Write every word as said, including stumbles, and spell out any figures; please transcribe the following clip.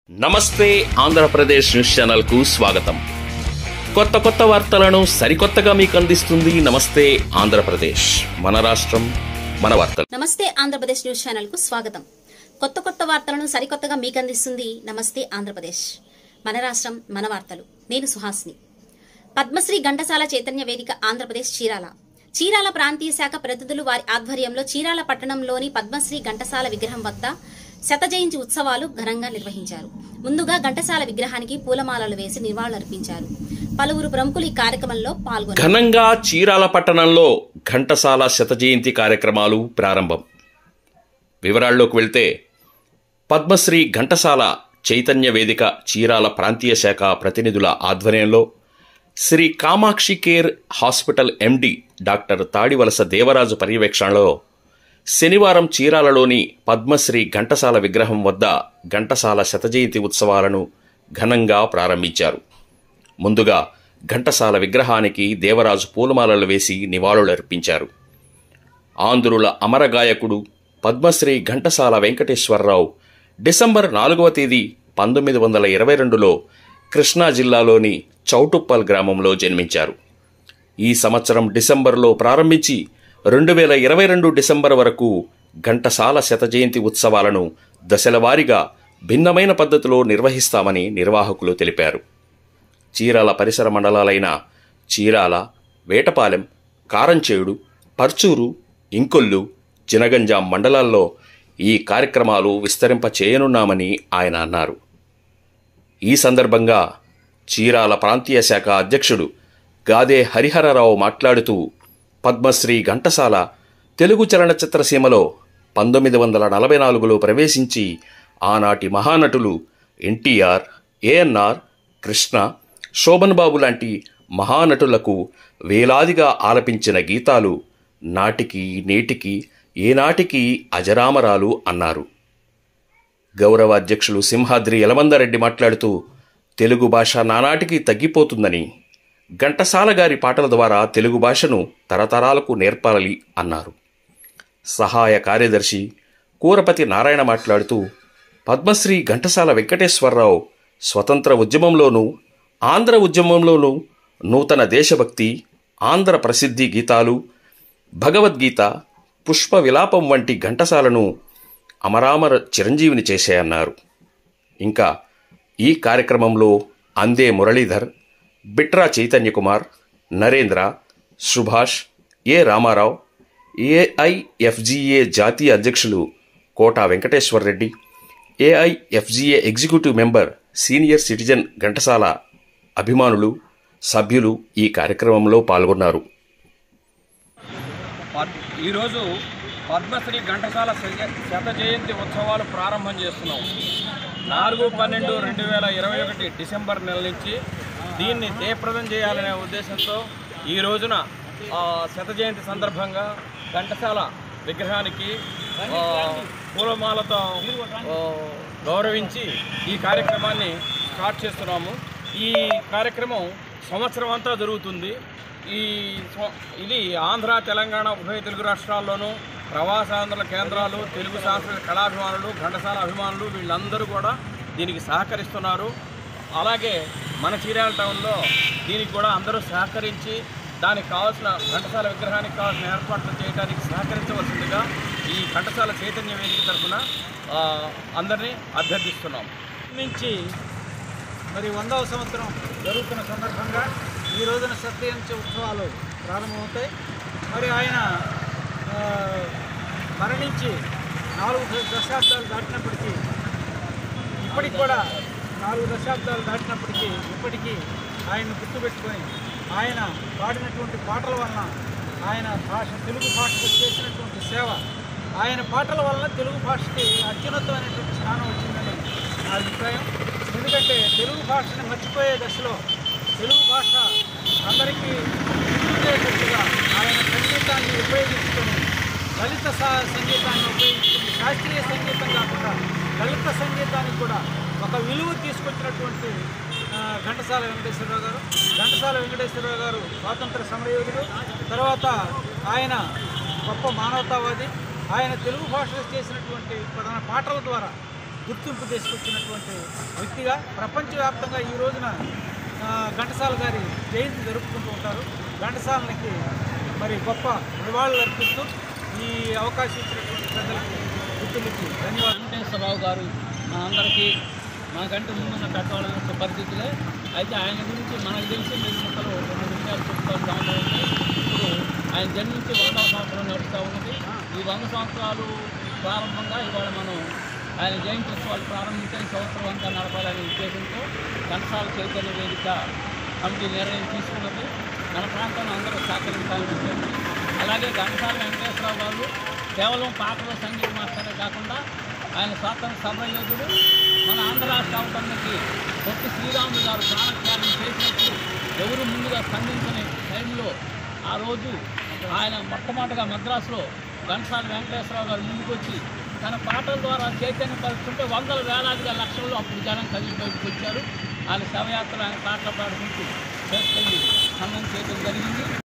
నమస్తే Andhra Pradesh news channel కు స్వాగతం. కొత్త కొత్త వార్తలను సరికొత్తగా మీకు అందిస్తుంది నమస్తే ఆంధ్రప్రదేశ్. మన రాష్ట్రం మన వార్తలు. నమస్తే ఆంధ్రప్రదేశ్ న్యూస్ ఛానల్ కు స్వాగతం. కొత్త కొత్త వార్తలను సరికొత్తగా మీకు అందిస్తుంది నమస్తే ఆంధ్రప్రదేశ్. మన రాష్ట్రం మన వార్తలు. నేను సుహాస్ని. పద్మశ్రీ ఘంటసాల చైతన్య వేదిక ఆంధ్రప్రదేశ్ చీరాల చీరాల ప్రాంతీయ శాఖ ప్రతినిధులు వారి ఆధ్వర్యంలో చీరాల పట్టణంలోని పద్మశ్రీ ఘంటసాల విగ్రహం వద్ద శత జయంతి ఉత్సవాలు ఘనంగా నిర్వహించారు. ముందుగా ఘంటసాల విగ్రహానికి పూలమాలలు వేసి నివాళులర్పించారు. పలువురు ప్రముఖులు ఈ కార్యక్రమంలో పాల్గొన్నారు. ఘనంగా చీరాల పట్టణంలో ఘంటసాల శత జయంతి కార్యక్రమాలు ప్రారంభం. వివరాల్లోకి వెళ్తే పద్మశ్రీ ఘంటసాల చైతన్య వేదిక చీరాల ప్రాంతీయ శాఖ ప్రతినిధుల ఆధ్వర్యంలో Shri Kamakshi care hospital MD doctor Tadivalasa Devaraju పర్యవేక్షణలో శనివారం చీరాలలోని పద్మశ్రీ ఘంటసాల విగ్రహం వద్ద ఘంటసాల శత జయంతి ఉత్సవాలను ఘనంగా ప్రారంభించారు. ముందుగా ఘంటసాల విగ్రహానికి దేవరాజు పూలమాలలు వేసి నివాళులర్పించారు. ఆంధ్రుల అమరగాయకుడు పద్మశ్రీ ఘంటసాల వెంకటేశ్వరరావు డిసెంబర్ నాలుగవ తేదీ పంతొమ్మిది వందల ఇరవై రెండులో కృష్ణా జిల్లాలోని చౌటుప్పల్ గ్రామంలో జన్మించారు. ఈ సంవత్సరం డిసెంబర్లో ప్రారంభించి రెండు వేల ఇరవై రెండు డిసెంబర్ వరకు ఘంటసాల శత జయంతి ఉత్సవాలను దశలవారీగా భిన్నమైన పద్ధతిలో నిర్వహిస్తామని నిర్వాహకులు తెలిపారు. చీరాల పరిసర మండలాలైన చీరాల, వేటపాలెం, కారంచేడు, పర్చూరు, ఇంకొల్లు, జినగంజాం మండలాల్లో ఈ కార్యక్రమాలు విస్తరింప చేయనున్నామని ఆయన అన్నారు. ఈ సందర్భంగా చీరాల ప్రాంతీయ శాఖ అధ్యక్షుడు గాదే హరిహరరావు మాట్లాడుతూ పద్మశ్రీ ఘంటసాల తెలుగు చలనచిత్ర సీమలో పంతొమ్మిది వందల నలభై నాలుగులో ప్రవేశించి ఆనాటి మహానటులు ఎన్టీఆర్, ఏఎన్ఆర్, కృష్ణ, శోభన్ బాబు లాంటి మహానటులకు వేలాదిగా ఆలపించిన గీతాలు నాటికి నేటికి ఏనాటికి అజరామరాలు అన్నారు. గౌరవ అధ్యక్షులు సింహాద్రి యలమందరెడ్డి మాట్లాడుతూ తెలుగు భాష నానాటికి తగ్గిపోతుందని, ఘంటసాల గారి పాటల ద్వారా తెలుగు భాషను తరతరాలకు నేర్పాలి అన్నారు. సహాయ కార్యదర్శి కూరపతి నారాయణ మాట్లాడుతూ పద్మశ్రీ ఘంటసాల వెంకటేశ్వరరావు స్వతంత్ర ఉద్యమంలోనూ ఆంధ్ర ఉద్యమంలోనూ నూతన దేశభక్తి, ఆంధ్ర ప్రసిద్ధి గీతాలు, భగవద్గీత, పుష్ప విలాపం వంటి ఘంటసాలను అమరామర చిరంజీవిని చేశాయన్నారు. ఇంకా ఈ కార్యక్రమంలో అందే మురళీధర్, బిట్రా చైతన్యకుమార్, నరేంద్ర, సుభాష్, ఏ రామారావు, ఏఐఎఫ్జిఏ జాతీయ అధ్యక్షులు Kota Venkateswarareddy, AIFGA executive member senior citizen Ghantasala అభిమానులు, సభ్యులు ఈ కార్యక్రమంలో పాల్గొన్నారు. ఈరోజు పద్మశ్రీ ఘంటసాల శత జయంతి ఉత్సవాలు ప్రారంభం చేస్తున్నాం. నాలుగు పన్నెండు రెండు వేల ఇరవై ఒకటి డిసెంబర్ నెల నుంచి దీన్ని జయప్రదం చేయాలనే ఉద్దేశంతో ఈ రోజున శత జయంతి సందర్భంగా ఘంటసాల విగ్రహానికి పూలమాలతో గౌరవించి ఈ కార్యక్రమాన్ని స్టార్ట్ చేస్తున్నాము. ఈ కార్యక్రమం సంవత్సరం అంతా జరుగుతుంది. ఈ ఇది ఆంధ్ర, తెలంగాణ ఉభయ తెలుగు రాష్ట్రాల్లోనూ ప్రవాసాంధ్రుల కేంద్రాలు, తెలుగు సాంస్కృతిక కళాభిమానులు, ఘంటసాల అభిమానులు వీళ్ళందరూ కూడా దీనికి సహకరిస్తున్నారు. అలాగే మన చీరాల టౌన్లో దీనికి కూడా అందరూ సహకరించి దానికి కావాల్సిన ఘంటసాల విగ్రహానికి కావాల్సిన ఏర్పాట్లు చేయడానికి సహకరించవలసిందిగా ఈ ఘంటసాల చైతన్య వేదిక తరఫున అందరినీ అభ్యర్థిస్తున్నాం. నుంచి మరి వందవ సంవత్సరం జరుగుతున్న సందర్భంగా ఈ రోజున శత జయంతి ఉత్సవాలు ప్రారంభమవుతాయి. మరి ఆయన మరణించి నాలుగు దశాబ్దాలు దాటినప్పటికీ ఇప్పటికి కూడా నాలుగు దశాబ్దాలు దాటినప్పటికీ ఇప్పటికీ ఆయన్ని గుర్తుపెట్టుకొని ఆయన పాడినటువంటి పాటల వలన, ఆయన భాష తెలుగు భాషకు చేసినటువంటి సేవ, ఆయన పాటల వలన తెలుగు భాషకి అత్యున్నతమైనటువంటి స్థానం వచ్చిందని నా అభిప్రాయం. ఎందుకంటే తెలుగు భాషని మర్చిపోయే దశలో తెలుగు భాష అందరికీ గుర్తుండేటట్టుగా ఆయన సంగీతాన్ని ఉపయోగించుకొని, లలిత సంగీతాన్ని ఉపయోగించుకొని, శాస్త్రీయ సంగీతం కాకుండా లలిత సంగీతానికి కూడా ఒక విలువ తీసుకొచ్చినటువంటి ఘంటసాల వెంకటేశ్వరరావు గారు. ఘంటసాల వెంకటేశ్వరరావు గారు స్వాతంత్ర సమరయోధుడు. తర్వాత ఆయన గొప్ప మానవతావాది. ఆయన తెలుగు భాషలో చేసినటువంటి ప్రధాన పాటల ద్వారా గుర్తింపు తీసుకొచ్చినటువంటి వ్యక్తిగా ప్రపంచవ్యాప్తంగా ఈ రోజున ఘంటసాల గారి జయంతి జరుపుకుంటూ ఉంటారు. ఘంటసాలకి మరి గొప్ప నివాళులు అర్పిస్తూ ఈ అవకాశం ఇచ్చినటువంటి ప్రజలకి గుర్తులకి ధన్యవాదాలు. వెంకటేశ్వరరావు గారు మా అందరికీ మనకంటే ముందున్న పెద్దవాళ్ళ పరిస్థితులే. అయితే ఆయన గురించి మనకు తెలిసి మీరు ముక్కలు రెండు విషయాలు చెప్పుకోవడం ఉంది. ఇప్పుడు ఆయన జన్మించి వంద సంవత్సరాలు నడుస్తూ ఉన్నది. ఈ వంద సంవత్సరాలు ప్రారంభంగా ఇవాళ మనం ఆయన జయంతి ఉత్సవాలు ప్రారంభించిన సంవత్సరం అంతా నడపాలనే ఉద్దేశంతో ఘంటసాల చైతన్య వేదిక కమిటీ నిర్ణయం తీసుకున్నది. మన ప్రాంతంలో అందరూ సహకరించాలని చెప్పి, అలాగే ఘంటసాల వెంకటేశ్వరరావు గారు కేవలం పాటల సంగీత మాస్టరే కాకుండా ఆయన స్వాతంత్ర సమరయోధుడు. మన ఆంధ్ర రాష్ట్ర అవతరణకి పొట్టి శ్రీరాములు గారు ప్రాణత్యాగం చేసినప్పుడు ఎవరు ముందుగా స్పందించని టైంలో ఆ రోజు ఆయన మొట్టమొదటిగా మద్రాసులో ఘంటసాల వెంకటేశ్వరరావు గారు ముందుకు వచ్చి తన పాటల ద్వారా చైతన్య పరుస్తుంటే వందల వేలాదిగా లక్షల్లో అప్పుడు జనం కలిసి బయటకు వచ్చారు. ఆయన శవయాత్ర ఆయన పాటలు పాడుకుంటూ చేసుకెళ్ళి